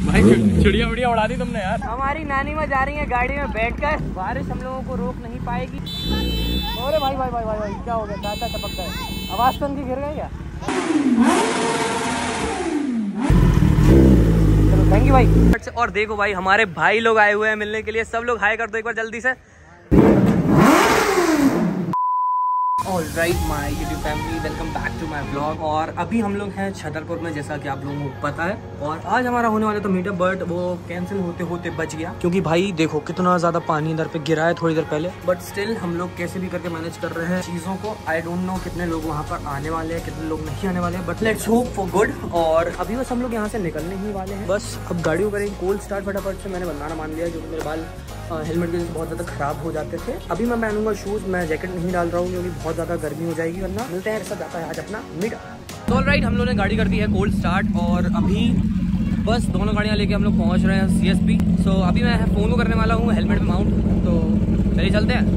भाई चिड़िया उड़िया उड़ा दी तुमने यार। हमारी नानी माँ जा रही है गाड़ी में बैठकर, बारिश हम लोगों को रोक नहीं पाएगी। अरे भाई भाई भाई भाई भाई क्या हो गया, चाचा टपक गए, आवाज तो उनकी गिर गई क्या? चलो थैंक यू भाई। और देखो भाई हमारे भाई लोग आए हुए हैं मिलने के लिए, सब लोग हाय कर दो एक बार जल्दी से। Alright my YouTube family, welcome back to my vlog. और अभी हम लोग हैं छतरपुर में, जैसा कि आप लोगों को पता है। और आज हमारा होने वाला था मीटअप, बट वो कैंसिल होते होते बच गया, क्योंकि भाई देखो कितना ज्यादा पानी इधर पे गिरा है थोड़ी देर पहले। बट स्टिल हम लोग कैसे भी करके मैनेज कर रहे हैं चीजों को। आई डोंट नो कितने लोग वहाँ पर आने वाले हैं, कितने लोग नहीं आने वाले हैं, but let's hope for good. और अभी बस हम लोग यहाँ से निकलने ही वाले हैं, बस अब गाड़ी को करेंगे कोल्ड स्टार्ट फटाफट से। मैंने बनाना मान लिया, जो मेरे बाल हेलमेट के जैसे बहुत ज़्यादा ख़राब हो जाते थे। अभी मैं पहनूंगा शूज़, मैं जैकेट नहीं डाल रहा हूँ क्योंकि बहुत ज़्यादा गर्मी हो जाएगी, वरना मिलते हैं। ऐसा जाता है आज अपना मीटअप। तो ऑलराइट हम लोगों ने गाड़ी कर दी है कोल्ड स्टार्ट, और अभी बस दोनों गाड़ियाँ लेके हम लोग पहुँच रहे हैं CSB। सो अभी मैं फ़ोन को करने वाला हूँ हेलमेट में माउंट, तो चलिए चलते हैं।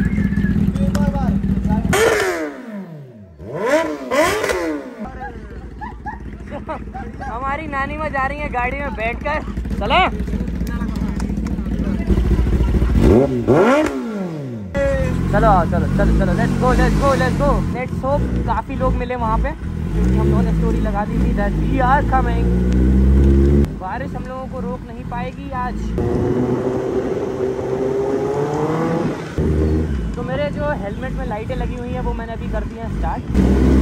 हमारी नानी माँ जा रही है गाड़ी में बैठकर, चले चलो चलो चलो चलो, let's go let's go let's go. Let's hope काफ़ी लोग मिले वहाँ पे, क्योंकि हम लोगों ने स्टोरी लगा दी थी दैट वी आर कमिंग। बारिश हम लोगों को रोक नहीं पाएगी आज। तो मेरे जो हेलमेट में लाइटें लगी हुई हैं वो मैंने अभी कर दी हैं स्टार्ट।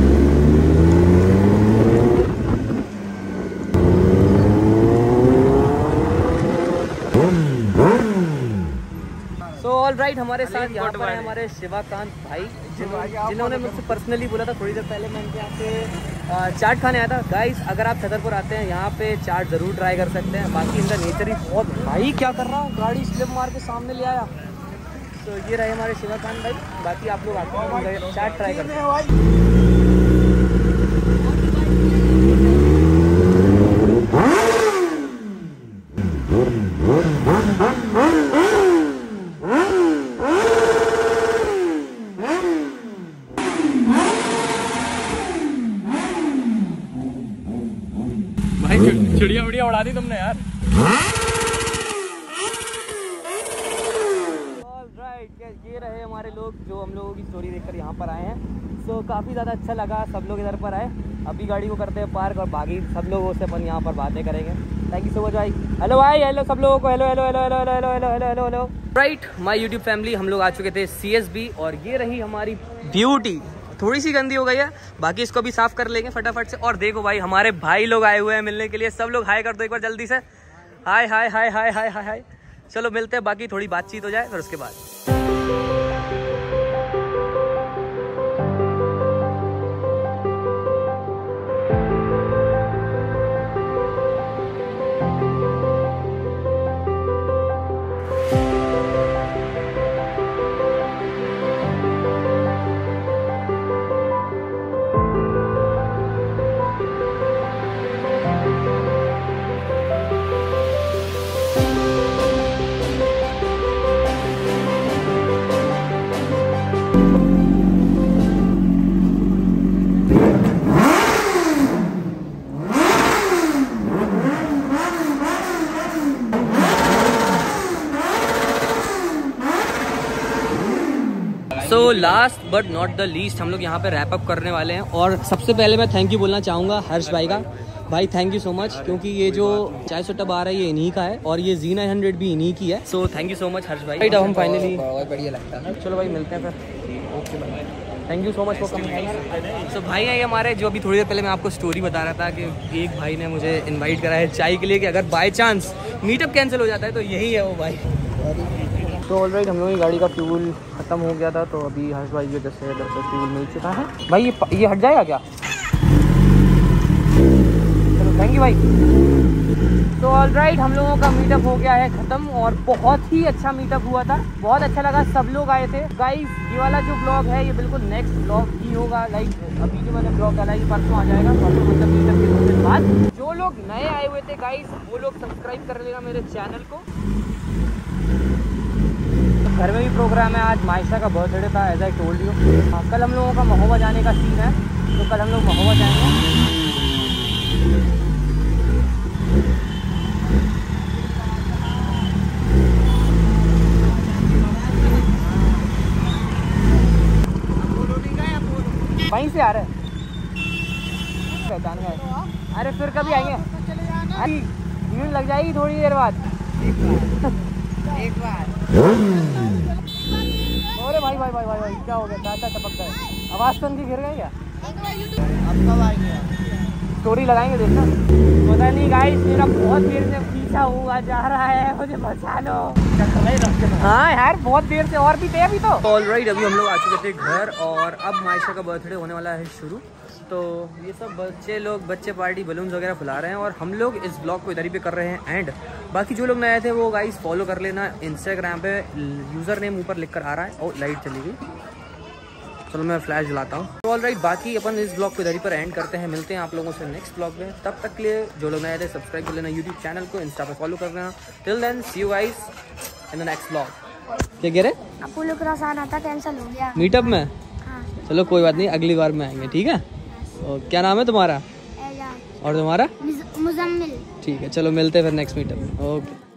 ऑलराइट हमारे साथ यहाँ पर है हमारे शिवाकांत भाई, जिन्होंने मुझसे पर्सनली बोला था थोड़ी देर पहले। मैं इनके यहाँ पे चाट खाने आया था। गाइस अगर आप छतरपुर आते हैं यहाँ पे चाट ज़रूर ट्राई कर सकते हैं। बाकी इनका नेचर ही बहुत। भाई क्या कर रहा हूँ, गाड़ी स्लिप मार के सामने ले आया। तो ये रहे हमारे शिवाकांत भाई। बाकी आप लोग आते हैं चाट ट्राई करते हैं। चिड़िया उड़िया उड़ा दी तुमने यार। ऑलराइट ये रहे हमारे लोग जो हम लोगों की स्टोरी देखकर यहाँ पर आए हैं। सो काफ़ी ज़्यादा अच्छा लगा, सब लोग इधर पर आए। अभी गाड़ी को करते हैं पार्क और बाकी सब लोगों से अपन यहाँ पर बातें करेंगे। थैंक यू सो मच भाई। हेलो भाई, हेलो सब लोगों को, hello hello hello hello hello hello hello hello hello. Right my YouTube family, हम लोग आ चुके थे CSB, और ये रही हमारी ब्यूटी। थोड़ी सी गंदी हो गई है, बाकी इसको भी साफ कर लेंगे फटाफट से। और देखो भाई हमारे भाई लोग आए हुए हैं मिलने के लिए, सब लोग हाय कर दो एक बार जल्दी से। हाय हाय हाय हाय हाय हाय हाय। चलो मिलते हैं, बाकी थोड़ी बातचीत हो जाए फिर उसके बाद। So last but not the least हम लोग यहाँ पे रैप अप करने वाले हैं। और सबसे पहले मैं थैंक यू बोलना चाहूँगा हर्ष भाई का। भाई थैंक यू सो मच, क्योंकि ये जो चाय सुट्टा बार है ये इन्हीं का है, और ये Z900 भी इन्हीं की है। So thank you so much Harsh भाई। अब हम फाइनली बहुत बढ़िया लगता है। चलो भाई मिलते हैं फिर। ओके भाई, thank you so much for coming. So भाई है हमारे, जो अभी थोड़ी देर पहले मैं आपको स्टोरी बता रहा था कि एक भाई ने मुझे इन्वाइट करा है चाय के लिए, कि अगर बाई चांस मीटअप कैंसिल हो जाता है तो यही है वो भाई। तो ऑलराइट हम लोगों की गाड़ी का फ्यूल ख़त्म हो गया था, तो अभी हर्ष भाई की वजह से इधर से फ्यूल मिल चुका है। भाई ये हट जाएगा क्या? चलो थैंक यू भाई। तो ऑलराइट हम लोगों का मीटअप हो गया है ख़त्म, और बहुत ही अच्छा मीटअप हुआ था, बहुत अच्छा लगा, सब लोग आए थे। गाइस ये वाला जो ब्लॉग है ये बिल्कुल नेक्स्ट ब्लॉग ही होगा। लाइक अभी जो मैंने ब्लॉग डाला ये परसों आ जाएगा, परसों मतलब मीटअप के 2 दिन बाद। जो लोग नए आए हुए थे गाइस वो लोग सब्सक्राइब कर लेना मेरे चैनल को। घर में भी प्रोग्राम है, आज मायशा का बर्थडे था एज आई टोल्ड यू। हाँ कल हम लोगों का महोबा जाने का सीन है, तो कल हम लोग महोबा जाएंगे। से आ रहे हैं? पहचान गए। अरे फिर कभी आएंगे? भीड़ लग जाएगी थोड़ी देर बाद। एक बार। अरे भाई भाई भाई भाई भाई क्या हो गया? चाचा टपक गए। आवाज सुन के गिर गए क्या? अब कब आएंगे? स्टोरी लगाएंगे देखना। पता नहीं गाइस, मेरा बहुत देर से पीछा हुआ जा रहा है, मुझे बचा लो। हाँ यार बहुत देर से, और भी थे अभी तो। ऑलराइट, अभी हम लोग आ चुके थे घर और अब मायशा का बर्थडे होने वाला है शुरू। तो ये सब बच्चे पार्टी बलून्स वगैरह फुला रहे हैं और हम लोग इस ब्लॉग को इधर ही पे कर रहे हैं। एंड बाकी जो लोग नए आए थे वो गाइस फॉलो कर लेना इंस्टाग्राम पे, यूज़र नेम ऊपर लिख कर आ रहा है। और लाइट चली गई, चलो मैं फ्लैश जलाता हूँ। तो ऑलराइट, बाकी अपन इस ब्लॉग को इधर ही पर एंड करते हैं। मिलते हैं आप लोगों से नेक्स्ट ब्लॉग में। तब तक के लिए जो लोग नए थे सब्सक्राइब कर लेना यूट्यूब चैनल को, इंस्टा पे फॉलो कर लेना। Till then see you guys in the next vlog. क्या कह रहे? अपोलो क्रॉस आना था, कैंसिल हो गया मीटअप में? हाँ। चलो कोई बात नहीं, अगली बार में आएंगे, ठीक है? और क्या नाम है तुम्हारा? एजाज। और तुम्हारा? मुजम्मिल। ठीक है, चलो मिलते हैं फिर नेक्स्ट मीटअप में। ओके।